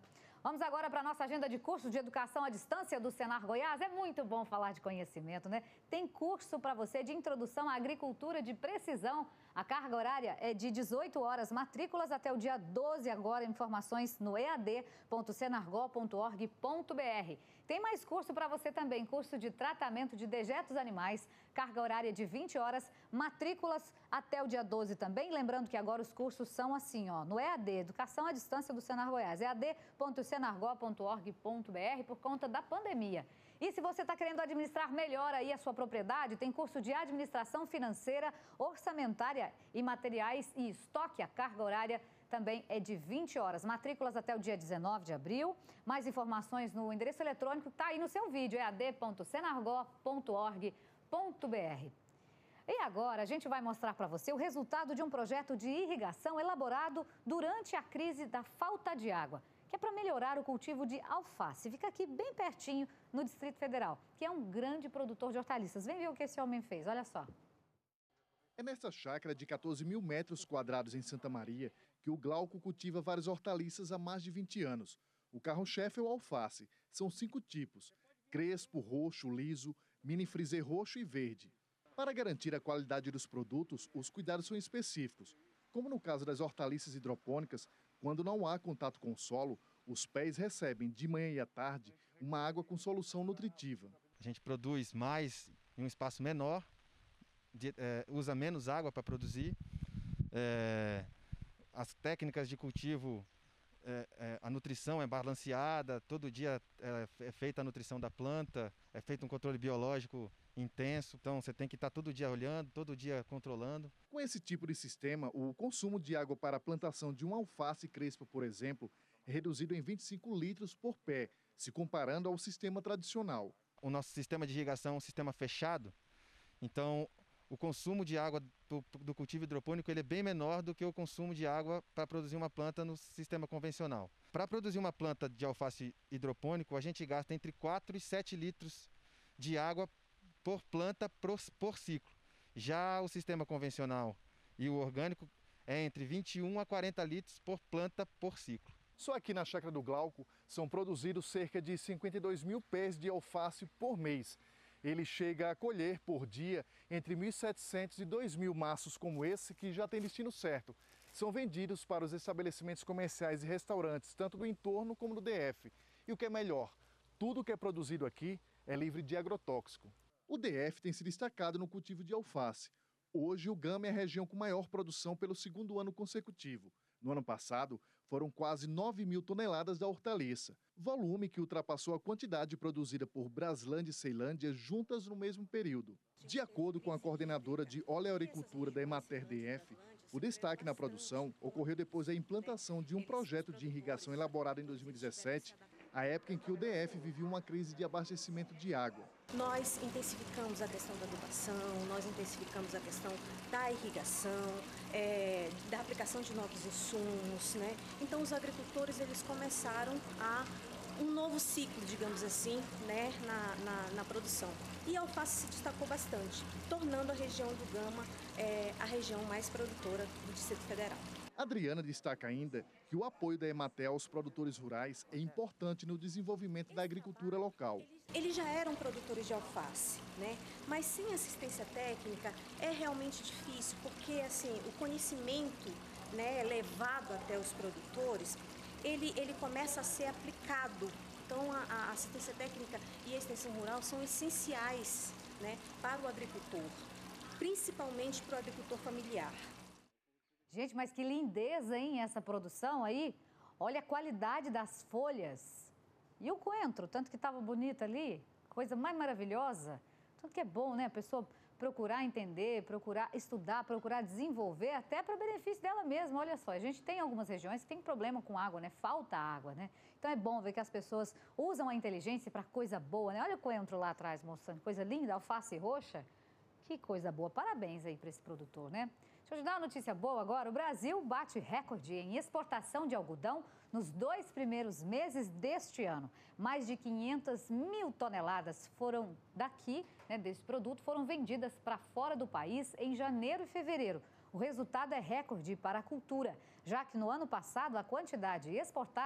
Vamos agora para a nossa agenda de cursos de educação à distância do Senar Goiás. É muito bom falar de conhecimento, né? Tem curso para você de introdução à agricultura de precisão. A carga horária é de dezoito horas, matrículas até o dia doze agora. Informações no e a d ponto senargol ponto org ponto b r. Tem mais curso para você também, curso de tratamento de dejetos animais, carga horária de vinte horas, matrículas até o dia doze também. Lembrando que agora os cursos são assim, ó, no E A D, Educação à Distância do Senar Goiás, e a d ponto senargol ponto org ponto b r, por conta da pandemia. E se você está querendo administrar melhor aí a sua propriedade, tem curso de administração financeira, orçamentária e materiais e estoque. A carga horária também é de vinte horas, matrículas até o dia dezenove de abril. Mais informações no endereço eletrônico que está aí no seu vídeo, e a d ponto senargol ponto org ponto b r. E agora a gente vai mostrar para você o resultado de um projeto de irrigação elaborado durante a crise da falta de água, que é para melhorar o cultivo de alface. Fica aqui bem pertinho, no Distrito Federal, que é um grande produtor de hortaliças. Vem ver o que esse homem fez, olha só. É nessa chácara de quatorze mil metros quadrados em Santa Maria que o Glauco cultiva várias hortaliças há mais de vinte anos. O carro-chefe é o alface. São cinco tipos: crespo, roxo, liso, mini frisê roxo e verde. Para garantir a qualidade dos produtos, os cuidados são específicos. Como no caso das hortaliças hidropônicas, quando não há contato com o solo, os pés recebem de manhã e à tarde uma água com solução nutritiva. A gente produz mais em um espaço menor, de, é, usa menos água para produzir. É, as técnicas de cultivo, é, é, a nutrição é balanceada, todo dia é, é feita a nutrição da planta, é feito um controle biológico intenso, então você tem que estar todo dia olhando, todo dia controlando. Com esse tipo de sistema, o consumo de água para a plantação de um alface crespa, por exemplo, é reduzido em vinte e cinco litros por pé, se comparando ao sistema tradicional. O nosso sistema de irrigação é um sistema fechado, então o consumo de água do, do cultivo hidropônico ele é bem menor do que o consumo de água para produzir uma planta no sistema convencional. Para produzir uma planta de alface hidropônico, a gente gasta entre quatro e sete litros de água por planta por, por ciclo. Já o sistema convencional e o orgânico é entre vinte e um a quarenta litros por planta por ciclo. Só aqui na chácara do Glauco são produzidos cerca de cinquenta e dois mil pés de alface por mês. Ele chega a colher por dia entre mil e setecentos e dois mil maços como esse, que já tem destino certo. São vendidos para os estabelecimentos comerciais e restaurantes, tanto do entorno como do D F. E o que é melhor, tudo que é produzido aqui é livre de agrotóxico. O D F tem se destacado no cultivo de alface. Hoje, o Gama é a região com maior produção pelo segundo ano consecutivo. No ano passado, foram quase nove mil toneladas da hortaliça, volume que ultrapassou a quantidade produzida por Braslândia e Ceilândia juntas no mesmo período. De acordo com a coordenadora de oleoricultura da Emater D F, o destaque na produção ocorreu depois da implantação de um projeto de irrigação elaborado em dois mil e dezessete, a época em que o D F vivia uma crise de abastecimento de água. Nós intensificamos a questão da adubação, nós intensificamos a questão da irrigação, é, da aplicação de novos insumos, né? Então os agricultores eles começaram a um novo ciclo, digamos assim, né, na, na, na produção. E a alface se destacou bastante, tornando a região do Gama é, a região mais produtora do Distrito Federal. Adriana destaca ainda que o apoio da Emater aos produtores rurais é importante no desenvolvimento da agricultura local. Eles já eram produtores de alface, né? Mas sem assistência técnica é realmente difícil, porque assim, o conhecimento, né, levado até os produtores, ele, ele começa a ser aplicado. Então a, a assistência técnica e a extensão rural são essenciais, né, para o agricultor, principalmente para o agricultor familiar. Gente, mas que lindeza, hein, essa produção aí. Olha a qualidade das folhas. E o coentro, tanto que estava bonito ali, coisa mais maravilhosa. Tanto que é bom, né, a pessoa procurar entender, procurar estudar, procurar desenvolver, até para benefício dela mesma. Olha só, a gente tem algumas regiões que tem problema com água, né, falta água, né. Então é bom ver que as pessoas usam a inteligência para coisa boa, né. Olha o coentro lá atrás mostrando, coisa linda, alface roxa. Que coisa boa, parabéns aí para esse produtor, né. Deixa eu te dar uma notícia boa agora. O Brasil bate recorde em exportação de algodão nos dois primeiros meses deste ano. Mais de quinhentas mil toneladas foram daqui, né, desse produto, foram vendidas para fora do país em janeiro e fevereiro. O resultado é recorde para a cultura, já que no ano passado a quantidade exportada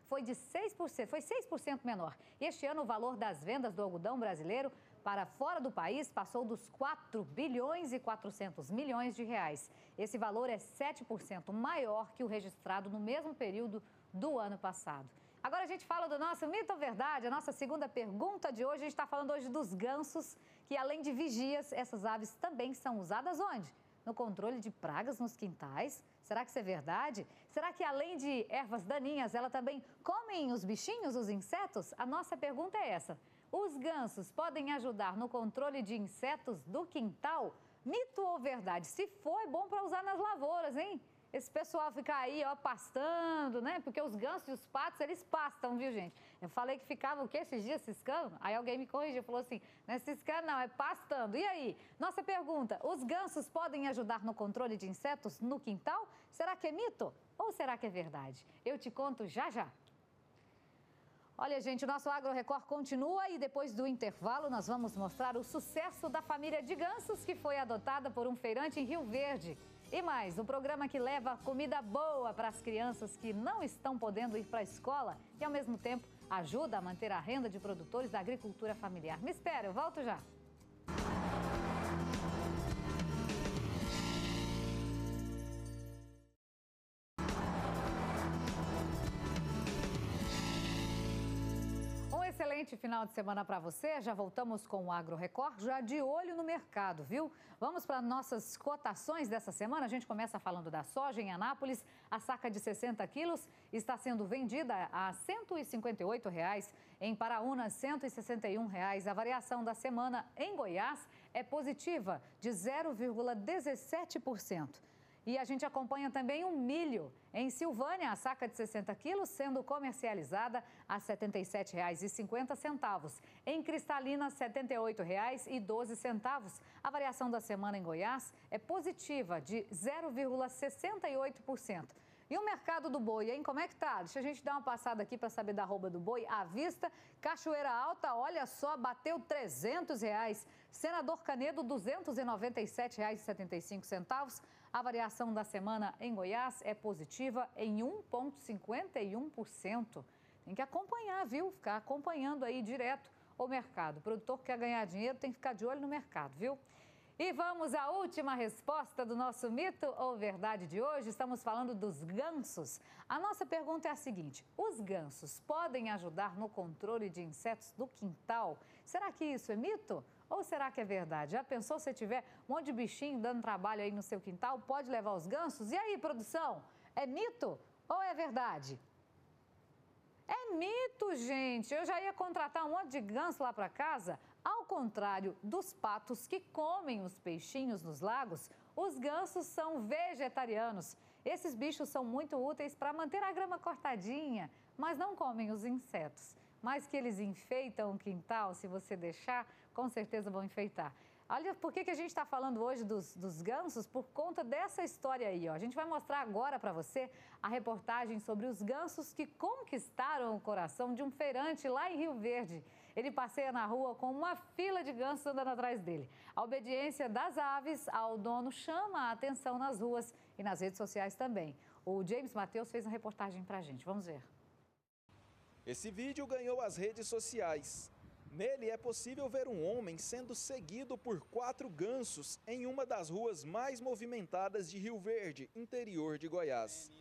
foi de seis por cento, foi seis por cento menor. Este ano, o valor das vendas do algodão brasileiro para fora do país passou dos quatro bilhões e quatrocentos milhões de reais. Esse valor é sete por cento maior que o registrado no mesmo período do ano passado. Agora a gente fala do nosso mito ou verdade, a nossa segunda pergunta de hoje. A gente está falando hoje dos gansos, que além de vigias, essas aves também são usadas onde? No controle de pragas nos quintais. Será que isso é verdade? Será que além de ervas daninhas, ela também comem os bichinhos, os insetos? A nossa pergunta é essa. Os gansos podem ajudar no controle de insetos do quintal? Mito ou verdade? Se for, é bom para usar nas lavouras, hein? Esse pessoal fica aí, ó, pastando, né? Porque os gansos e os patos, eles pastam, viu, gente? Eu falei que ficava o quê esses dias ciscando? Aí alguém me corrigiu, falou assim, não é ciscando não, é pastando. E aí? Nossa pergunta, os gansos podem ajudar no controle de insetos no quintal? Será que é mito ou será que é verdade? Eu te conto já já. Olha, gente, o nosso Agro Record continua e depois do intervalo nós vamos mostrar o sucesso da família de gansos que foi adotada por um feirante em Rio Verde. E mais, um programa que leva comida boa para as crianças que não estão podendo ir para a escola e, ao mesmo tempo, ajuda a manter a renda de produtores da agricultura familiar. Me espera, eu volto já. Excelente final de semana para você. Já voltamos com o Agro Record, já de olho no mercado, viu? Vamos para nossas cotações dessa semana. A gente começa falando da soja em Anápolis. A saca de sessenta quilos está sendo vendida a cento e cinquenta e oito reais. Em Paraúna, cento e sessenta e um reais. A variação da semana em Goiás é positiva, de zero vírgula dezessete por cento. E a gente acompanha também o milho. Em Silvânia, a saca de sessenta quilos sendo comercializada a setenta e sete reais e cinquenta centavos. Em Cristalina, setenta e oito reais e doze centavos. A variação da semana em Goiás é positiva, de zero vírgula sessenta e oito por cento. E o mercado do boi, hein? Como é que tá? Deixa a gente dar uma passada aqui para saber da arroba do boi à vista. Cachoeira Alta, olha só, bateu trezentos reais. Senador Canedo, duzentos e noventa e sete reais e setenta e cinco centavos. A variação da semana em Goiás é positiva em um vírgula cinquenta e um por cento. Tem que acompanhar, viu? Ficar acompanhando aí direto o mercado. O produtor que quer ganhar dinheiro tem que ficar de olho no mercado, viu? E vamos à última resposta do nosso mito ou verdade de hoje. Estamos falando dos gansos. A nossa pergunta é a seguinte: os gansos podem ajudar no controle de insetos do quintal? Será que isso é mito ou será que é verdade? Já pensou se tiver um monte de bichinho dando trabalho aí no seu quintal? Pode levar os gansos? E aí, produção? É mito ou é verdade? É mito, gente. Eu já ia contratar um monte de ganso lá para casa. Ao contrário dos patos que comem os peixinhos nos lagos, os gansos são vegetarianos. Esses bichos são muito úteis para manter a grama cortadinha, mas não comem os insetos. Mas que eles enfeitam o quintal, se você deixar, com certeza vão enfeitar. Olha, por que, que a gente está falando hoje dos, dos gansos? Por conta dessa história aí, ó. A gente vai mostrar agora para você a reportagem sobre os gansos que conquistaram o coração de um feirante lá em Rio Verde. Ele passeia na rua com uma fila de gansos andando atrás dele. A obediência das aves ao dono chama a atenção nas ruas e nas redes sociais também. O James Mateus fez uma reportagem para a gente. Vamos ver. Esse vídeo ganhou as redes sociais. Nele é possível ver um homem sendo seguido por quatro gansos em uma das ruas mais movimentadas de Rio Verde, interior de Goiás.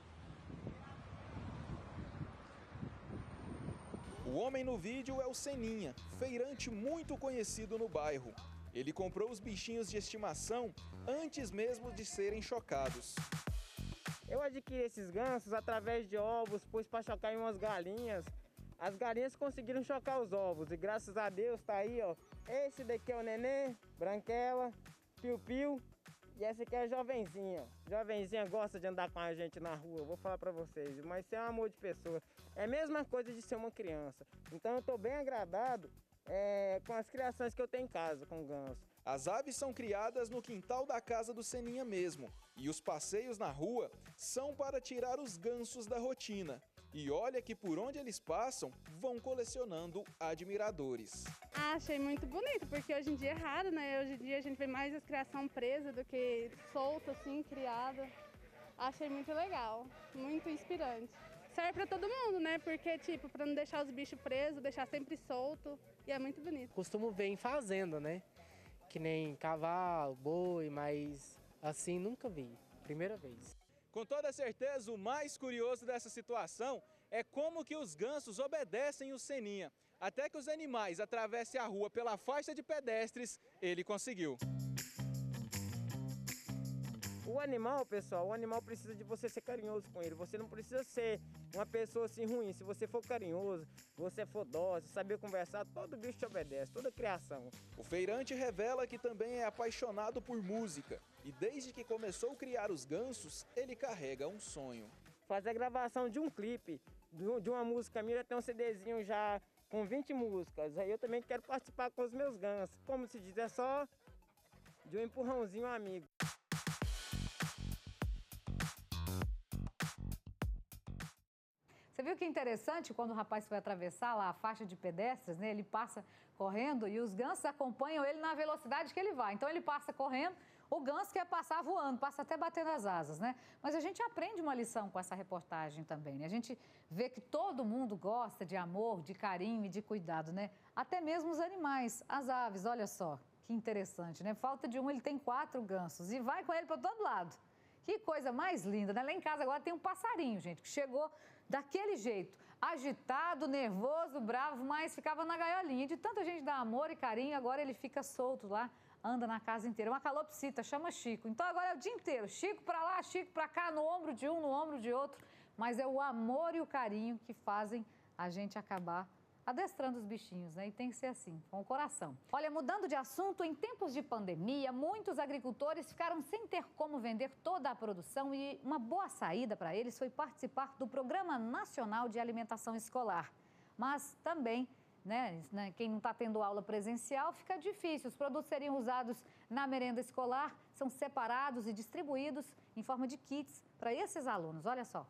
O homem no vídeo é o Seninha, feirante muito conhecido no bairro. Ele comprou os bichinhos de estimação antes mesmo de serem chocados. Eu adquiri esses gansos através de ovos, pus para chocar em umas galinhas. As galinhas conseguiram chocar os ovos e graças a Deus tá aí, ó. Esse daqui é o neném, branquela, piu-piu. E essa aqui é a jovenzinha. Jovenzinha gosta de andar com a gente na rua, eu vou falar pra vocês. Mas isso é um amor de pessoa. É a mesma coisa de ser uma criança. Então eu tô bem agradado é, com as criações que eu tenho em casa com ganso. As aves são criadas no quintal da casa do Seninha mesmo. E os passeios na rua são para tirar os gansos da rotina. E olha que por onde eles passam, vão colecionando admiradores. Ah, achei muito bonito, porque hoje em dia é raro, né? Hoje em dia a gente vê mais as criação presa do que solta, assim, criada. Achei muito legal, muito inspirante. Serve para todo mundo, né? Porque, tipo, para não deixar os bichos presos, deixar sempre solto. E é muito bonito. Costumo ver em fazenda, né? Que nem cavalo, boi, mas assim nunca vi. Primeira vez. Com toda certeza, o mais curioso dessa situação é como que os gansos obedecem o Seninha. Até que os animais atravessem a rua pela faixa de pedestres, ele conseguiu. O animal, pessoal, o animal precisa de você ser carinhoso com ele. Você não precisa ser uma pessoa assim ruim. Se você for carinhoso, você for dócil, saber conversar, todo bicho te obedece, toda criação. O feirante revela que também é apaixonado por música. E desde que começou a criar os gansos, ele carrega um sonho. Fazer a gravação de um clipe, de uma música minha, já tem um CDzinho já com vinte músicas. Aí eu também quero participar com os meus gansos. Como se diz, é só de um empurrãozinho amigo. Você viu que interessante quando o rapaz foi atravessar lá a faixa de pedestres, né? Ele passa correndo e os gansos acompanham ele na velocidade que ele vai. Então ele passa correndo, o ganso quer passar voando, passa até batendo as asas, né? Mas a gente aprende uma lição com essa reportagem também, né? A gente vê que todo mundo gosta de amor, de carinho e de cuidado, né? Até mesmo os animais, as aves, olha só, que interessante, né? Falta de um, ele tem quatro gansos e vai com ele para todo lado. Que coisa mais linda, né? Lá em casa agora tem um passarinho, gente, que chegou daquele jeito, agitado, nervoso, bravo, mas ficava na gaiolinha. De tanta gente dar amor e carinho, agora ele fica solto lá, anda na casa inteira. Uma calopsita, chama Chico. Então agora é o dia inteiro, Chico pra lá, Chico pra cá, no ombro de um, no ombro de outro. Mas é o amor e o carinho que fazem a gente acabar adestrando os bichinhos, né? E tem que ser assim, com o coração. Olha, mudando de assunto, em tempos de pandemia, muitos agricultores ficaram sem ter como vender toda a produção e uma boa saída para eles foi participar do Programa Nacional de Alimentação Escolar. Mas também, né, quem não está tendo aula presencial, fica difícil. Os produtos seriam usados na merenda escolar, são separados e distribuídos em forma de kits para esses alunos. Olha só.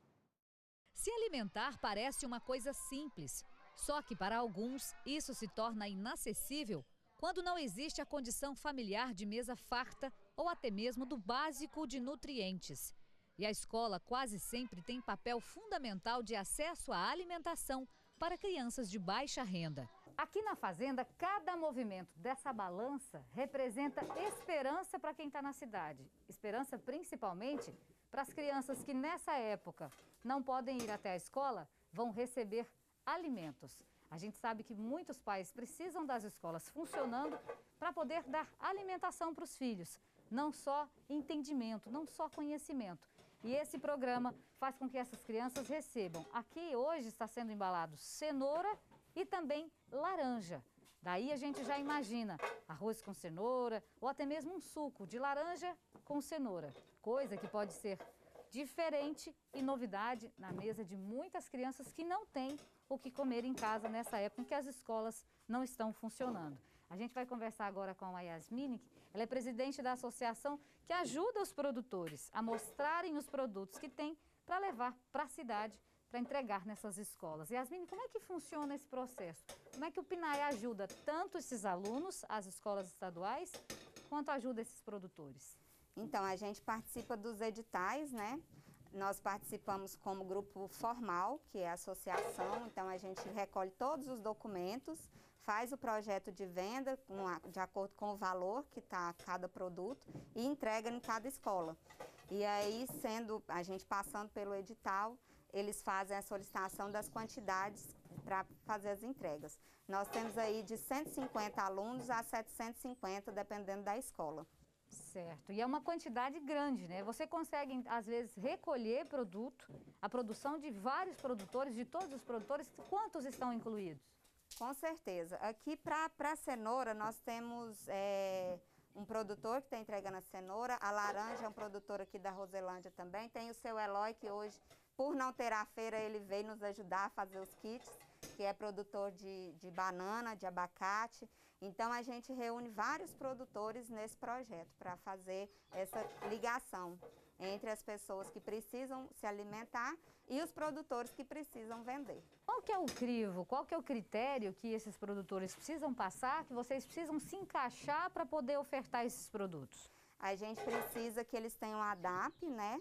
Se alimentar parece uma coisa simples. Só que, para alguns, isso se torna inacessível quando não existe a condição familiar de mesa farta ou até mesmo do básico de nutrientes. E a escola quase sempre tem papel fundamental de acesso à alimentação para crianças de baixa renda. Aqui na fazenda, cada movimento dessa balança representa esperança para quem está na cidade. Esperança principalmente para as crianças que nessa época não podem ir até a escola, vão receber alimentos. A gente sabe que muitos pais precisam das escolas funcionando para poder dar alimentação para os filhos, não só entendimento, não só conhecimento. E esse programa faz com que essas crianças recebam. Aqui hoje está sendo embalado cenoura e também laranja. Daí a gente já imagina arroz com cenoura ou até mesmo um suco de laranja com cenoura, coisa que pode ser diferente e novidade na mesa de muitas crianças que não têm o que comer em casa nessa época em que as escolas não estão funcionando. A gente vai conversar agora com a Yasmine, ela é presidente da associação que ajuda os produtores a mostrarem os produtos que têm para levar para a cidade, para entregar nessas escolas. Yasmine, como é que funciona esse processo? Como é que o PNAE ajuda tanto esses alunos, as escolas estaduais, quanto ajuda esses produtores? Então, a gente participa dos editais, né? Nós participamos como grupo formal, que é a associação, então a gente recolhe todos os documentos, faz o projeto de venda de acordo com o valor que está cada produto e entrega em cada escola. E aí, sendo a gente passando pelo edital, eles fazem a solicitação das quantidades para fazer as entregas. Nós temos aí de cento e cinquenta alunos a setecentos e cinquenta, dependendo da escola. Certo, e é uma quantidade grande, né? Você consegue, às vezes, recolher produto, a produção de vários produtores, de todos os produtores, quantos estão incluídos? Com certeza. Aqui, para a cenoura, nós temos é, um produtor que está entregando a cenoura, a laranja é um produtor aqui da Roselândia também, tem o seu Eloy, que hoje, por não ter a feira, ele veio nos ajudar a fazer os kits, que é produtor de, de banana, de abacate. Então, a gente reúne vários produtores nesse projeto para fazer essa ligação entre as pessoas que precisam se alimentar e os produtores que precisam vender. Qual que é o crivo, qual que é o critério que esses produtores precisam passar, que vocês precisam se encaixar para poder ofertar esses produtos? A gente precisa que eles tenham a D A P, né?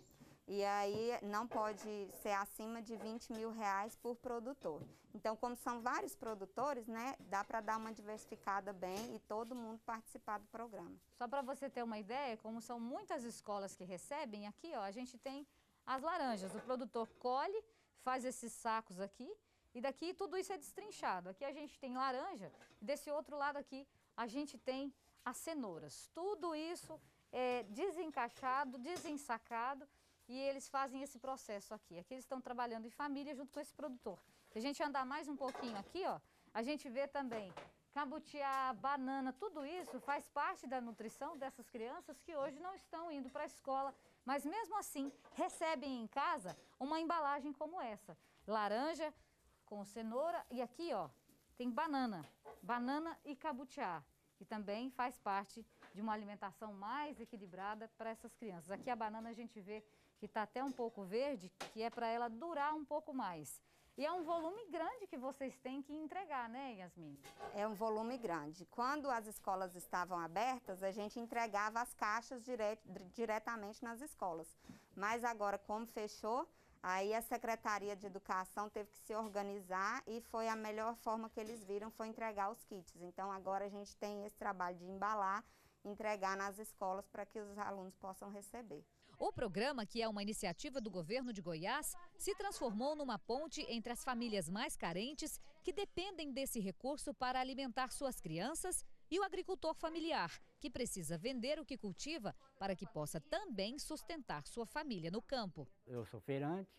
e aí não pode ser acima de vinte mil reais por produtor. Então, como são vários produtores, né, dá para dar uma diversificada bem e todo mundo participar do programa. Só para você ter uma ideia, como são muitas escolas que recebem, aqui ó, a gente tem as laranjas. O produtor colhe, faz esses sacos aqui e daqui tudo isso é destrinchado. Aqui a gente tem laranja e desse outro lado aqui a gente tem as cenouras. Tudo isso é desencaixado, desensacado. E eles fazem esse processo aqui. Aqui eles estão trabalhando em família junto com esse produtor. Se a gente andar mais um pouquinho aqui, ó, a gente vê também cabutiá, banana, tudo isso faz parte da nutrição dessas crianças que hoje não estão indo para a escola, mas mesmo assim recebem em casa uma embalagem como essa. Laranja com cenoura e aqui, ó, tem banana, banana e cabutiá, que também faz parte de uma alimentação mais equilibrada para essas crianças. Aqui a banana a gente vê que está até um pouco verde, que é para ela durar um pouco mais. E é um volume grande que vocês têm que entregar, né, Yasmin? É um volume grande. Quando as escolas estavam abertas, a gente entregava as caixas dire diretamente nas escolas. Mas agora, como fechou, aí a Secretaria de Educação teve que se organizar e foi a melhor forma que eles viram, foi entregar os kits. Então, agora a gente tem esse trabalho de embalar, entregar nas escolas para que os alunos possam receber. O programa, que é uma iniciativa do governo de Goiás, se transformou numa ponte entre as famílias mais carentes, que dependem desse recurso para alimentar suas crianças, e o agricultor familiar, que precisa vender o que cultiva para que possa também sustentar sua família no campo. Eu sou feirante,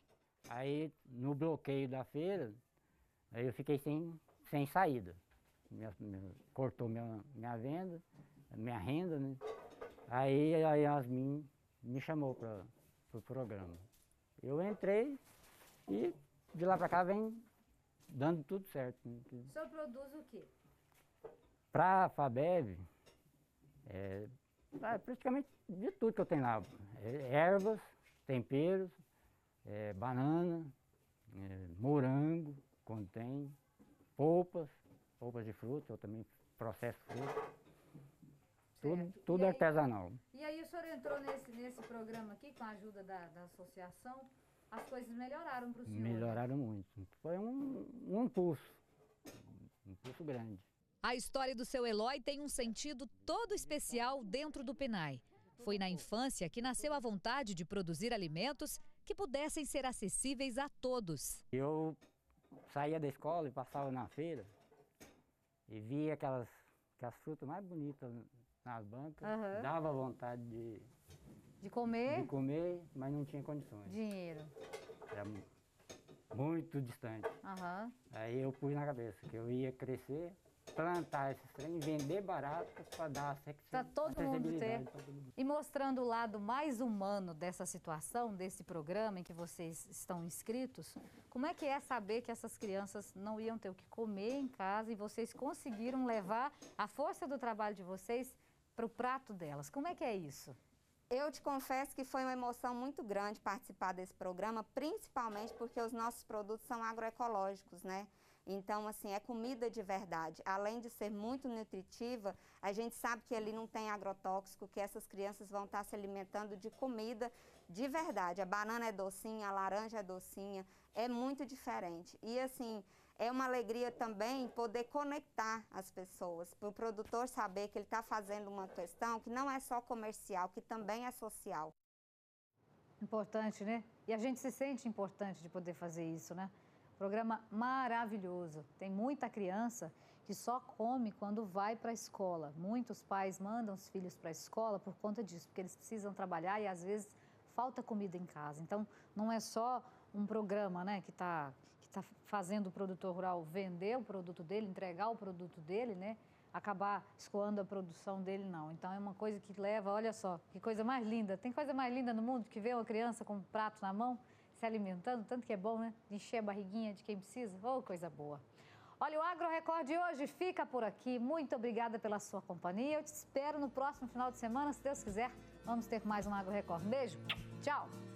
aí no bloqueio da feira, aí eu fiquei sem, sem saída. Minha, minha, cortou minha, minha venda, minha renda, né? Aí a Yasmin me chamou para o pro programa. Eu entrei e de lá para cá vem dando tudo certo. O senhor produz o quê? Para a Fabeb, é, é praticamente de tudo que eu tenho lá. É, ervas, temperos, é, banana, é, morango, quando tem, polpas, polpas de fruta, eu também processo fruta. Tudo, tudo aí, artesanal. E aí o senhor entrou nesse, nesse programa aqui, com a ajuda da, da associação, as coisas melhoraram para o senhor? Melhoraram muito. Foi um, um impulso, um impulso grande. A história do seu Eloy tem um sentido todo especial dentro do Penai. Foi na infância que nasceu a vontade de produzir alimentos que pudessem ser acessíveis a todos. Eu saía da escola e passava na feira e via aquelas, aquelas frutas mais bonitas nas bancas, uhum. Dava vontade de, de comer, de comer, mas não tinha condições. Dinheiro. Era muito distante. Uhum. Aí eu pus na cabeça que eu ia crescer, plantar esses trem, vender barato para dar para todo mundo ter. E mostrando o lado mais humano dessa situação, desse programa em que vocês estão inscritos, como é que é saber que essas crianças não iam ter o que comer em casa e vocês conseguiram levar a força do trabalho de vocês para o prato delas? Como é que é isso? Eu te confesso que foi uma emoção muito grande participar desse programa, principalmente porque os nossos produtos são agroecológicos, né? Então, assim, é comida de verdade. Além de ser muito nutritiva, a gente sabe que ali não tem agrotóxico, que essas crianças vão estar se alimentando de comida de verdade. A banana é docinha, a laranja é docinha, é muito diferente. E, assim, é uma alegria também poder conectar as pessoas, para o produtor saber que ele está fazendo uma questão que não é só comercial, que também é social. Importante, né? E a gente se sente importante de poder fazer isso, né? Programa maravilhoso. Tem muita criança que só come quando vai para a escola. Muitos pais mandam os filhos para a escola por conta disso, porque eles precisam trabalhar e às vezes falta comida em casa. Então, não é só um programa, né, que está que tá fazendo o produtor rural vender o produto dele, entregar o produto dele, né, acabar escoando a produção dele, não. Então, é uma coisa que leva, olha só, que coisa mais linda. Tem coisa mais linda no mundo que ver uma criança com um prato na mão, se alimentando, tanto que é bom, né? De encher a barriguinha de quem precisa. Oh, coisa boa. Olha, o Agro Record de hoje fica por aqui. Muito obrigada pela sua companhia. Eu te espero no próximo final de semana, se Deus quiser. Vamos ter mais um Agro Record. Beijo, tchau.